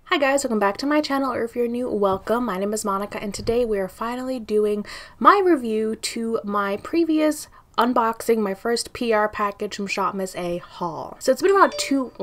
Hi guys, welcome back to my channel, or if you're new, welcome. My name is Monica and today we are finally doing my review to my previous unboxing, my first PR package from Shop Miss A haul. So it's been about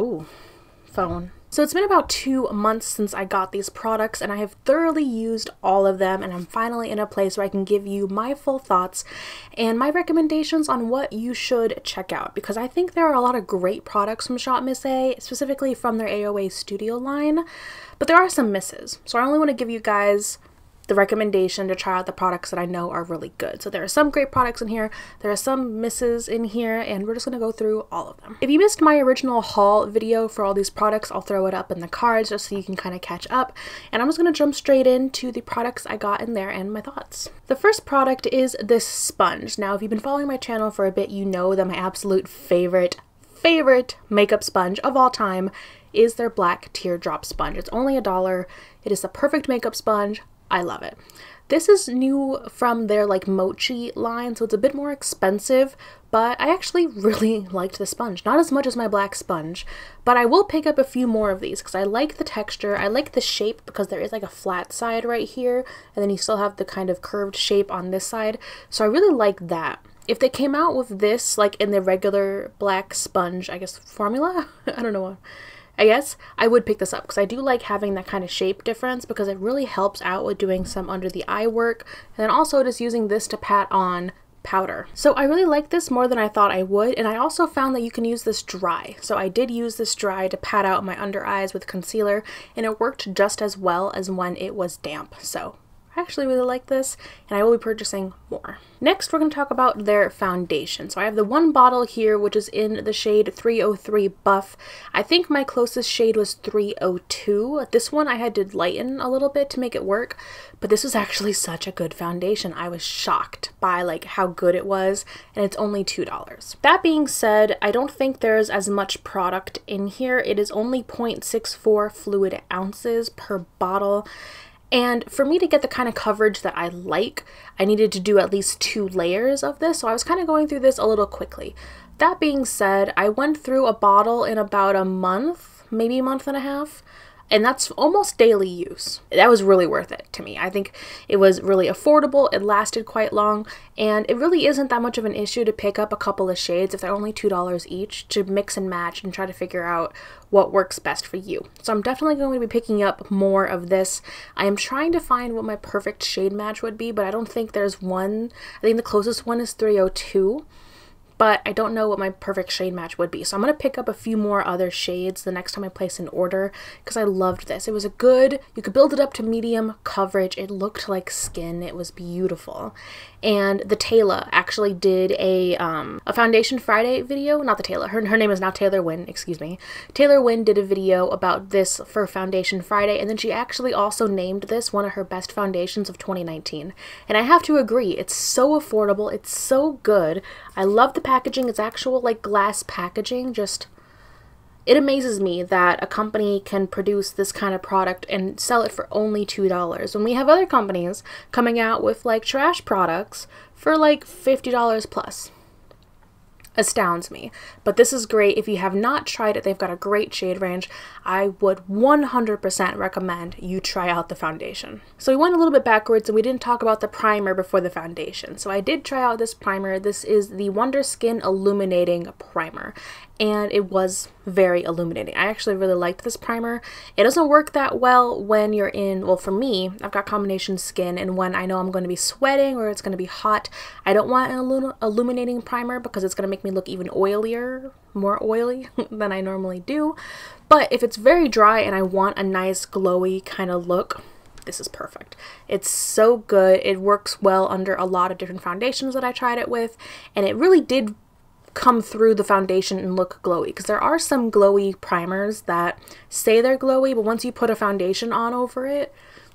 it's been about 2 months since I got these products and I have thoroughly used all of them, and I'm finally in a place where I can give you my full thoughts and my recommendations on what you should check out, because I think there are a lot of great products from Shop Miss A, specifically from their AOA Studio line, but there are some misses. So I only want to give you guys the recommendation to try out the products that I know are really good. So there are some great products in here, there are some misses in here, and we're just gonna go through all of them. If you missed my original haul video for all these products, I'll throw it up in the cards just so you can kind of catch up. And I'm just gonna jump straight into the products I got in there and my thoughts. The first product is this sponge. Now, if you've been following my channel for a bit, you know that my absolute favorite makeup sponge of all time is their black teardrop sponge. It's only $1. It is the perfect makeup sponge. I love it. This is new from their Mochi line, so it's a bit more expensive, but I actually really liked the sponge. Not as much as my black sponge, but I will pick up a few more of these because I like the texture. I like the shape because there is a flat side right here, and then you still have the kind of curved shape on this side, so I really like that. If they came out with this in the regular black sponge, I guess, formula? I don't know. I guess I would pick this up because I do like having that kind of shape difference because it really helps out with doing some under the eye work, and then also just using this to pat on powder. So I really like this more than I thought I would, and I also found that you can use this dry. So I did use this dry to pat out my under eyes with concealer, and it worked just as well as when it was damp. So I actually really like this, and I will be purchasing more. Next, we're going to talk about their foundation. So I have the one bottle here, which is in the shade 303 Buff. I think my closest shade was 302. This one I had to lighten a little bit to make it work, but this was actually such a good foundation. I was shocked by how good it was, and it's only $2. That being said, I don't think there's as much product in here. It is only 0.64 fluid ounces per bottle. And for me to get the kind of coverage that I like, I needed to do at least 2 layers of this, so I was kind of going through this a little quickly. That being said, I went through a bottle in about a month, maybe a month and a half, and that's almost daily use. That was really worth it to me. I think it was really affordable, it lasted quite long, and it really isn't that much of an issue to pick up a couple of shades if they're only $2 each, to mix and match and try to figure out what works best for you. So I'm definitely going to be picking up more of this. I am trying to find what my perfect shade match would be, but I don't think there's one. I think the closest one is 302. But I don't know what my perfect shade match would be. So I'm going to pick up a few more other shades the next time I place an order because I loved this. It was you could build it up to medium coverage. It looked like skin. It was beautiful. And the Taylor actually did a Foundation Friday video. Not the Taylor. Her name is now Taylor Wynn, excuse me. Taylor Wynn did a video about this for Foundation Friday, and then she actually also named this one of her best foundations of 2019. And I have to agree, it's so affordable. It's so good. I love the packaging. It's actual glass packaging. Just, it amazes me that a company can produce this kind of product and sell it for only $2 when we have other companies coming out with trash products for $50 plus. Astounds me. But this is great. If you have not tried it, they've got a great shade range. I would 100% recommend you try out the foundation. So we went a little bit backwards and we didn't talk about the primer before the foundation. So I did try out this primer. This is the Wonder Skin Illuminating Primer, and it was very illuminating. I actually really liked this primer. It doesn't work that well when you're well, for me, I've got combination skin, and when I know I'm going to be sweating or it's going to be hot, I don't want an illuminating primer because it's going to make me look even oilier, more oily than I normally do. But if it's very dry and I want a nice glowy kind of look, this is perfect. It's so good. It works well under a lot of different foundations that I tried it with, and it really did come through the foundation and look glowy, because there are some glowy primers that say they're glowy, but once you put a foundation on over it,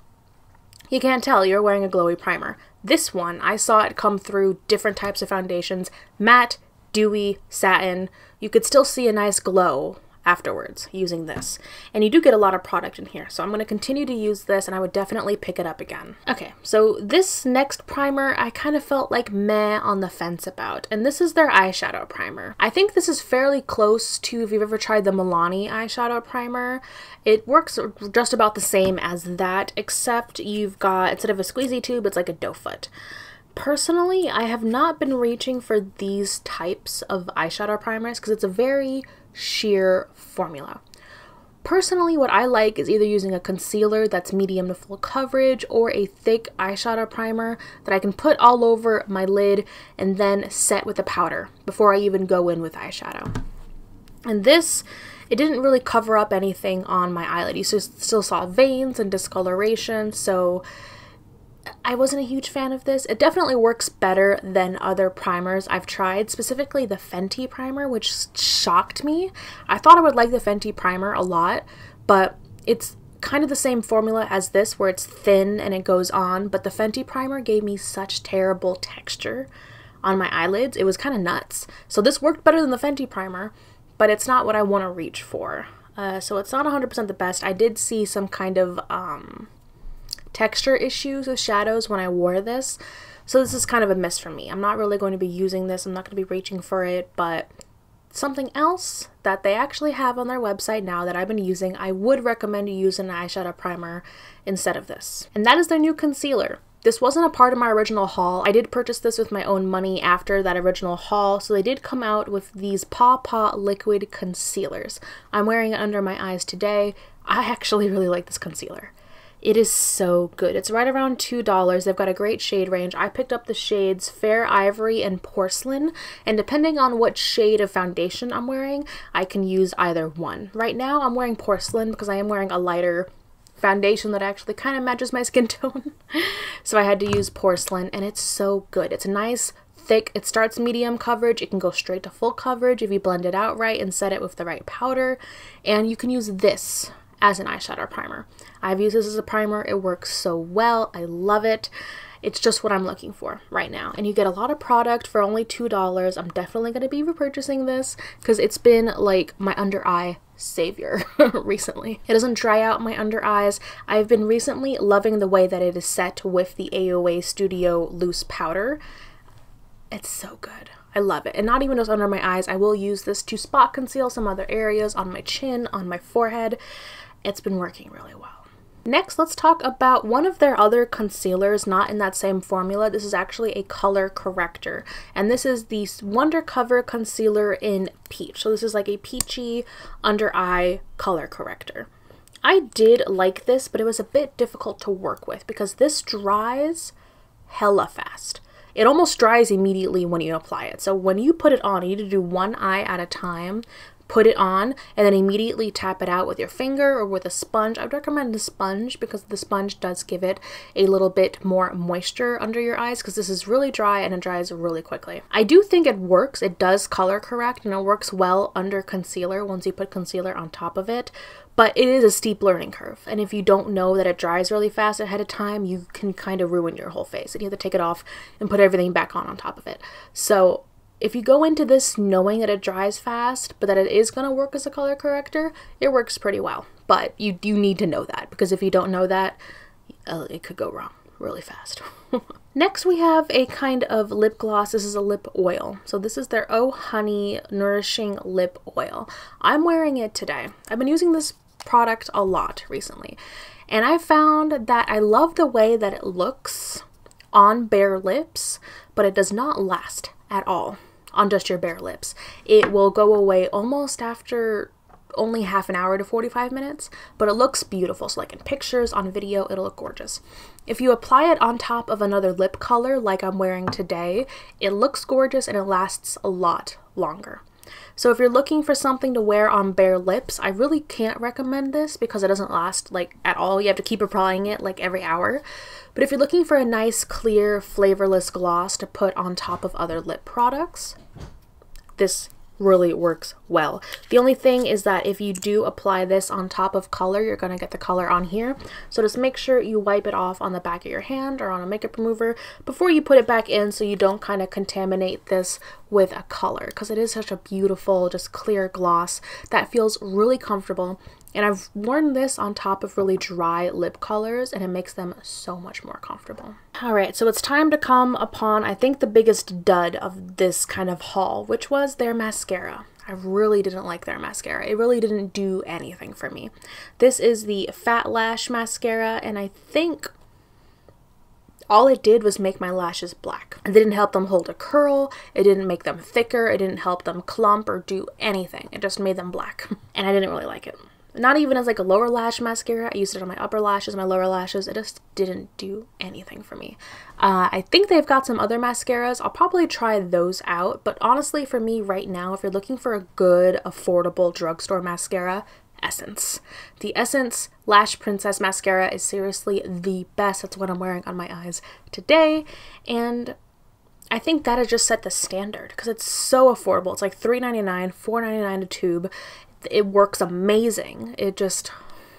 you can't tell you're wearing a glowy primer. This one, I saw it come through different types of foundations, matte, dewy, satin. You could still see a nice glow afterwards using this. And you do get a lot of product in here. So I'm going to continue to use this, and I would definitely pick it up again. Okay, so this next primer I kind of felt like meh on the fence about. And this is their eyeshadow primer. I think this is fairly close to if you've ever tried the Milani eyeshadow primer. It works just about the same as that, except you've got, instead of a squeezy tube, it's like a doe foot. Personally, I have not been reaching for these types of eyeshadow primers because it's a very sheer formula. Personally, what I like is either using a concealer that's medium to full coverage or a thick eyeshadow primer that I can put all over my lid and then set with a powder before I even go in with eyeshadow. And this, it didn't really cover up anything on my eyelid. You still saw veins and discoloration, so I wasn't a huge fan of this. It definitely works better than other primers I've tried, specifically the Fenty primer, which shocked me. I thought I would like the Fenty primer a lot, but it's kind of the same formula as this where it's thin and it goes on, but the Fenty primer gave me such terrible texture on my eyelids. It was kind of nuts. So this worked better than the Fenty primer, but it's not what I want to reach for. So it's not 100% the best. I did see some kind of texture issues with shadows when I wore this, so this is kind of a miss for me. I'm not really going to be using this. I'm not going to be reaching for it, but something else that they actually have on their website now that I've been using, I would recommend you use an eyeshadow primer instead of this, and that is their new concealer. This wasn't a part of my original haul. I did purchase this with my own money after that original haul, so they did come out with these Paw Paw liquid concealers. I'm wearing it under my eyes today. I actually really like this concealer. It is so good. It's right around $2. They've got a great shade range. I picked up the shades Fair Ivory and Porcelain, and depending on what shade of foundation I'm wearing, I can use either one. Right now, I'm wearing Porcelain because I am wearing a lighter foundation that actually kind of matches my skin tone. So I had to use Porcelain, and it's so good. It's nice, thick. It starts medium coverage. It can go straight to full coverage if you blend it out right and set it with the right powder. And you can use this as an eyeshadow primer. I've used this as a primer. It works so well. I love it. It's just what I'm looking for right now. And you get a lot of product for only $2. I'm definitely going to be repurchasing this because it's been like my under eye savior recently. It doesn't dry out my under eyes. I've been recently loving the way that it is set with the AOA Studio loose powder. It's so good. I love it. And not even just under my eyes. I will use this to spot conceal some other areas on my chin, on my forehead. It's been working really well. Next, let's talk about one of their other concealers, not in that same formula. This is actually a color corrector, and this is the Wonder Cover Concealer in Peach. So this is like a peachy under eye color corrector. I did like this, but it was a bit difficult to work with because this dries hella fast. It almost dries immediately when you apply it. So when you put it on, you need to do one eye at a time. Put it on and then immediately tap it out with your finger or with a sponge. I would recommend a sponge because the sponge does give it a little bit more moisture under your eyes because this is really dry and it dries really quickly. I do think it works. It does color correct and it works well under concealer once you put concealer on top of it, but it is a steep learning curve. And if you don't know that it dries really fast ahead of time, you can kind of ruin your whole face and you have to take it off and put everything back on top of it. So if you go into this knowing that it dries fast, but that it is going to work as a color corrector, it works pretty well. But you do need to know that, because if you don't know that, it could go wrong really fast. Next, we have a kind of lip gloss. This is a lip oil. So this is their Oh Honey Nourishing Lip Oil. I'm wearing it today. I've been using this product a lot recently, and I found that I love the way that it looks on bare lips, but it does not last at all on just your bare lips. It will go away almost after only half an hour to 45 minutes, but it looks beautiful. So like in pictures, on video, it'll look gorgeous. If you apply it on top of another lip color like I'm wearing today, it looks gorgeous and it lasts a lot longer. So if you're looking for something to wear on bare lips, I really can't recommend this because it doesn't last like at all. You have to keep applying it like every hour. But if you're looking for a nice, clear, flavorless gloss to put on top of other lip products, this really works well. The only thing is that if you do apply this on top of color, you're going to get the color on here. So just make sure you wipe it off on the back of your hand or on a makeup remover before you put it back in, so you don't kind of contaminate this with a color, because it is such a beautiful, just clear gloss that feels really comfortable. And I've worn this on top of really dry lip colors, and it makes them so much more comfortable. All right, so it's time to come upon, I think, the biggest dud of this kind of haul, which was their mascara. I really didn't like their mascara. It really didn't do anything for me. This is the Fat Lash mascara, and I think all it did was make my lashes black. It didn't help them hold a curl, it didn't make them thicker, it didn't help them clump or do anything. It just made them black, and I didn't really like it. Not even as like a lower lash mascara. I used it on my upper lashes, my lower lashes. It just didn't do anything for me. I think they've got some other mascaras. I'll probably try those out. But honestly, for me right now, if you're looking for a good, affordable drugstore mascara, Essence. The Essence Lash Princess Mascara is seriously the best. That's what I'm wearing on my eyes today. And I think that has just set the standard because it's so affordable. It's like $3.99, $4.99 a tube. It works amazing. It just...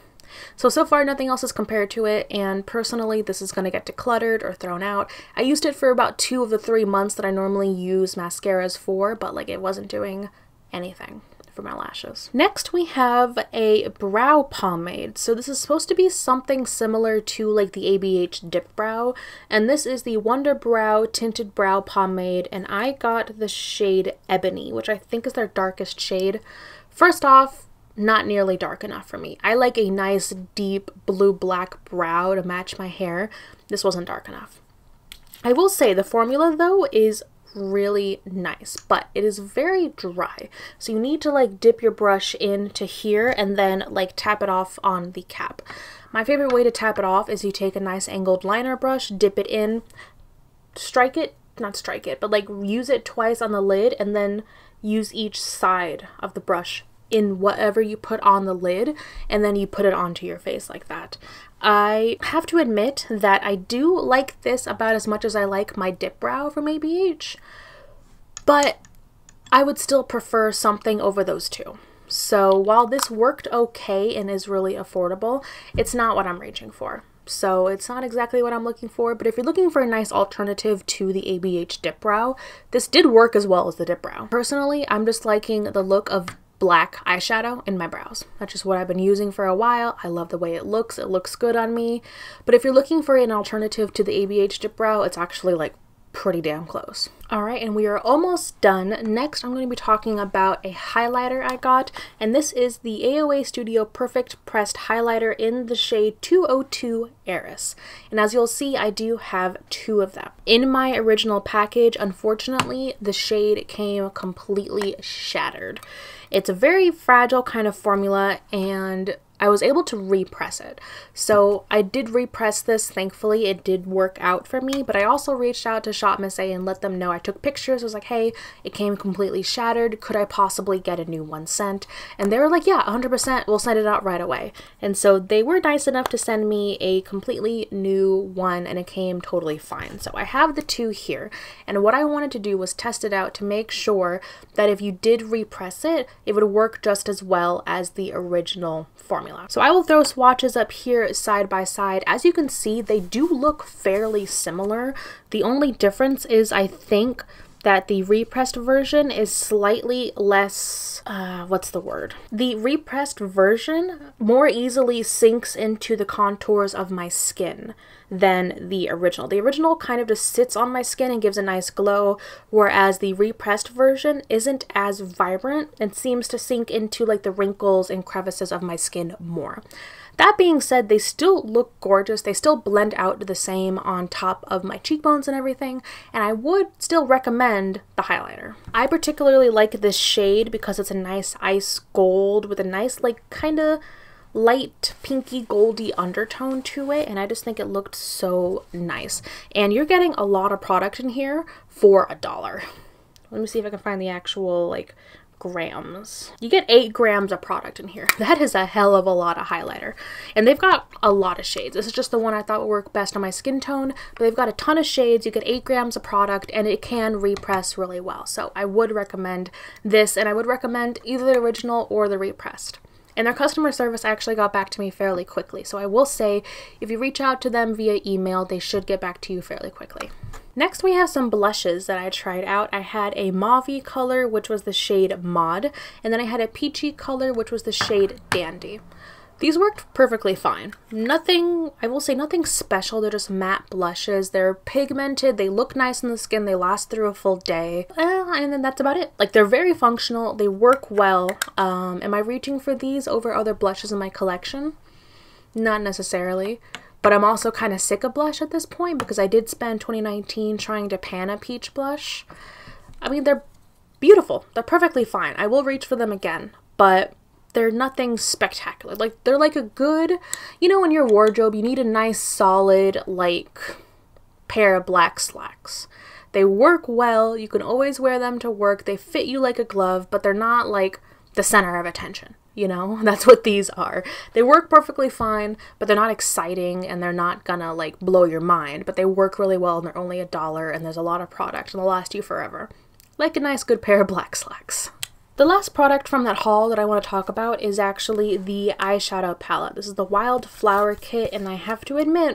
So far nothing else is compared to it, and personally this is going to get decluttered or thrown out. I used it for about 2 of the 3 months that I normally use mascaras for, but like it wasn't doing anything for my lashes. Next we have a brow pomade. So this is supposed to be something similar to like the ABH Dip Brow, and this is the Wonder Brow Tinted Brow Pomade, and I got the shade Ebony, which I think is their darkest shade. First off, not nearly dark enough for me. I like a nice deep blue-black brow to match my hair. This wasn't dark enough. I will say the formula though is really nice, but it is very dry. So you need to like dip your brush into here and then like tap it off on the cap. My favorite way to tap it off is you take a nice angled liner brush, dip it in, strike it, not strike it, but like use it twice on the lid and then use each side of the brush in whatever you put on the lid, and then you put it onto your face like that. I have to admit that I do like this about as much as I like my Dip Brow from ABH, but I would still prefer something over those two. So while this worked okay and is really affordable, it's not what I'm reaching for. So it's not exactly what I'm looking for, but if you're looking for a nice alternative to the ABH Dip Brow, this did work as well as the Dip Brow. Personally, I'm just liking the look of black eyeshadow in my brows. That's just what I've been using for a while. I love the way it looks good on me. But if you're looking for an alternative to the ABH Dip Brow, it's actually like pretty damn close. Alright, and we are almost done. Next, I'm going to be talking about a highlighter I got, and this is the AOA Studio Perfect Pressed Highlighter in the shade 202 Eris. And as you'll see, I do have 2 of them. In my original package, unfortunately, the shade came completely shattered. It's a very fragile kind of formula, and I was able to repress it. So I did repress this, thankfully it did work out for me, but I also reached out to Shop Miss A and let them know. I took pictures, I was like, hey, it came completely shattered, could I possibly get a new one sent? And they were like, yeah, 100%, we'll send it out right away. And so they were nice enough to send me a completely new one, and it came totally fine. So I have the 2 here, and what I wanted to do was test it out to make sure that if you did repress it, it would work just as well as the original formula. So I will throw swatches up here side by side. As you can see, they do look fairly similar. The only difference is I think that the repressed version is slightly less, what's the word? The repressed version more easily sinks into the contours of my skin than the original. The original kind of just sits on my skin and gives a nice glow, whereas the repressed version isn't as vibrant and seems to sink into like the wrinkles and crevices of my skin more. That being said, they still look gorgeous. They still blend out the same on top of my cheekbones and everything, and I would still recommend the highlighter. I particularly like this shade because it's a nice ice gold with a nice like kind of light pinky goldy undertone to it, and I just think it looked so nice. And you're getting a lot of product in here for $1. Let me see if I can find the actual like grams. You get 8 grams of product in here. That is a hell of a lot of highlighter. And they've got a lot of shades. This is just the one I thought would work best on my skin tone, but they've got a ton of shades. You get 8 grams of product and it can repress really well. So I would recommend this, and I would recommend either the original or the repressed. And their customer service actually got back to me fairly quickly. So I will say, if you reach out to them via email, they should get back to you fairly quickly. Next, we have some blushes that I tried out. I had a mauve color, which was the shade Mod, and then I had a peachy color, which was the shade Dandy. These worked perfectly fine. Nothing, I will say nothing special. They're just matte blushes. They're pigmented. They look nice on the skin. They last through a full day. And then that's about it. Like, they're very functional. They work well. Am I reaching for these over other blushes in my collection? Not necessarily. But I'm also kind of sick of blush at this point because I did spend 2019 trying to pan a peach blush. I mean, they're beautiful. They're perfectly fine. I will reach for them again. But they're nothing spectacular. Like, they're like a good, you know, in your wardrobe, you need a nice solid, like, pair of black slacks. They work well. You can always wear them to work. They fit you like a glove, but they're not like the center of attention. You know, that's what these are. They work perfectly fine, but they're not exciting and they're not gonna like blow your mind, but they work really well and they're only $1 and there's a lot of product and they'll last you forever. Like a nice good pair of black slacks. The last product from that haul that I want to talk about is actually the eyeshadow palette. This is the Wildflower Kit, and I have to admit,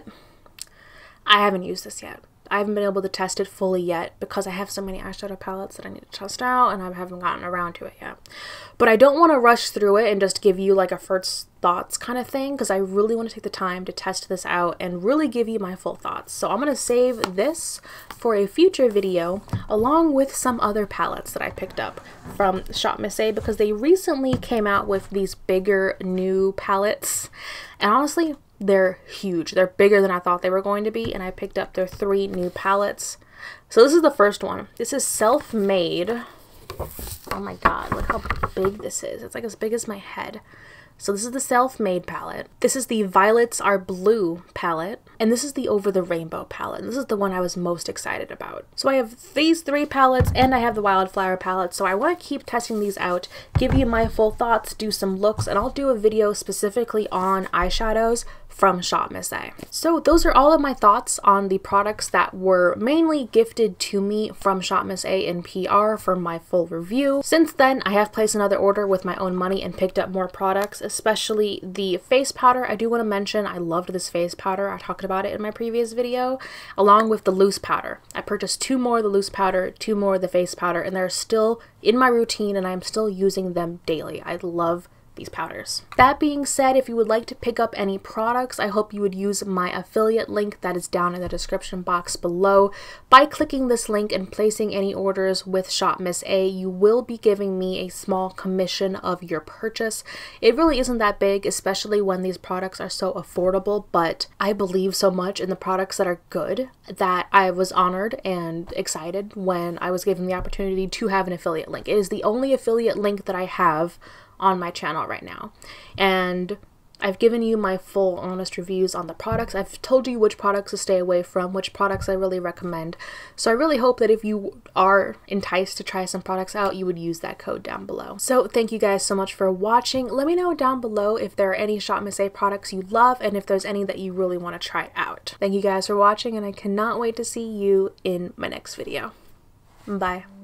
I haven't used this yet. I haven't been able to test it fully yet because I have so many eyeshadow palettes that I need to test out and I haven't gotten around to it yet. But I don't want to rush through it and just give you like a first thoughts kind of thing because I really want to take the time to test this out and really give you my full thoughts. So I'm going to save this for a future video along with some other palettes that I picked up from Shop Miss A because they recently came out with these bigger new palettes, and honestly, they're huge. They're bigger than I thought they were going to be, and I picked up their 3 new palettes. So this is the first one. This is Self-Made. Oh my god, look how big this is. It's like as big as my head. So this is the Self-Made palette. This is the Violets Are Blue palette. And this is the Over the Rainbow palette. And this is the one I was most excited about. So I have these 3 palettes and I have the Wildflower palette. So I want to keep testing these out, give you my full thoughts, do some looks, and I'll do a video specifically on eyeshadows from Shop Miss A. So those are all of my thoughts on the products that were mainly gifted to me from Shop Miss A in PR for my full review. Since then, I have placed another order with my own money and picked up more products, especially the face powder. I do want to mention I loved this face powder. I talked about it in my previous video, along with the loose powder. I purchased 2 more of the loose powder, 2 more of the face powder, and they're still in my routine and I'm still using them daily. I love these powders. That being said, if you would like to pick up any products, I hope you would use my affiliate link that is down in the description box below. By clicking this link and placing any orders with Shop Miss A, you will be giving me a small commission of your purchase. It really isn't that big, especially when these products are so affordable, but I believe so much in the products that are good that I was honored and excited when I was given the opportunity to have an affiliate link. It is the only affiliate link that I have on my channel right now, and I've given you my full honest reviews on the products. I've told you which products to stay away from, which products I really recommend. So I really hope that if you are enticed to try some products out, you would use that code down below. So thank you guys so much for watching. Let me know down below if there are any Shop Miss A products you love and if there's any that you really want to try out. Thank you guys for watching, and I cannot wait to see you in my next video. Bye.